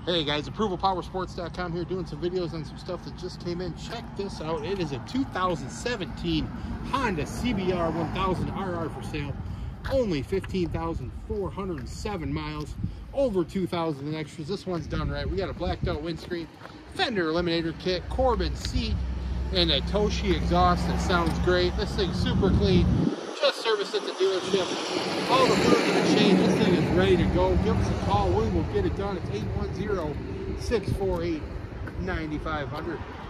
Hey guys, ApprovalPowersports.com here doing some videos on some stuff that just came in. Check this out. It is a 2017 Honda CBR1000RAH for sale. Only 15,407 miles, over 2,000 in extras. This one's done right. We got a blacked out windscreen, fender eliminator kit, Corbin seat, and a Toshi exhaust that sounds great. This thing's super clean. Just serviced at the dealership. All the fluids are changed. This thing is ready to go. Give us a call. We will get it done. It's 810-648-9500.